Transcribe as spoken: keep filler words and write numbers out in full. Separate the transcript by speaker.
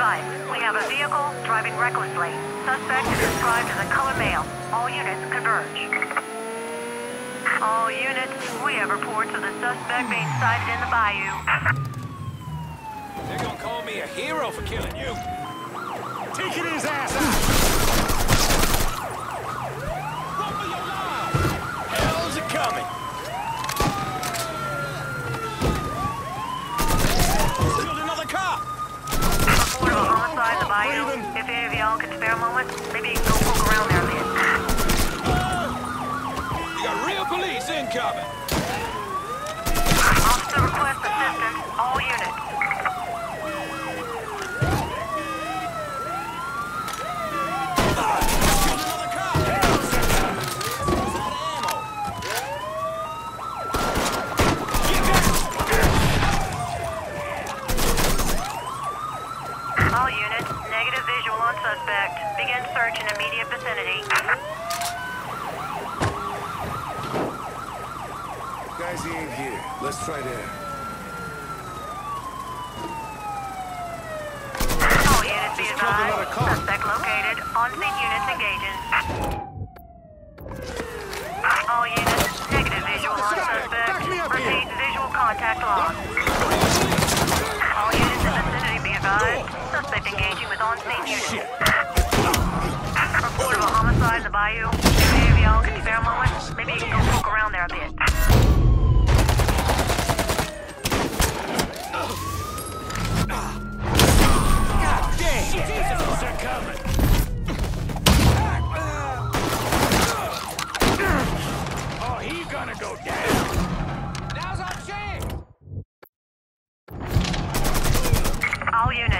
Speaker 1: advised, we have a vehicle driving recklessly. Suspect is described as a color male. All units converge. All units, we have reports of the suspect being sighted in the bayou.
Speaker 2: They're gonna call me a hero for killing you.
Speaker 3: Taking his ass out!
Speaker 2: Run for your life! Hell's it coming? Killed another cop!
Speaker 1: Report of a homicide in the bayou. If any of y'all can spare a moment, maybe you can go poke around there a bit.
Speaker 2: You got real police incoming!
Speaker 1: Officer request assistance. All units. All units, negative visual on suspect. Begin search in immediate vicinity.
Speaker 3: Guys, he ain't here. Let's try there.
Speaker 1: All units be advised. Suspect located. On-scene units engaging. All units, negative visual on suspect. Proceed visual contact lost. All units in vicinity be advised. Suspect engaging with on-scene units. Report of a homicide in the bayou. If any of y'all can spare a moment, maybe you can go poke around there a bit.
Speaker 2: God damn! Jesus, they're coming! Oh, he's gonna go down! Now's our chance!
Speaker 1: All units.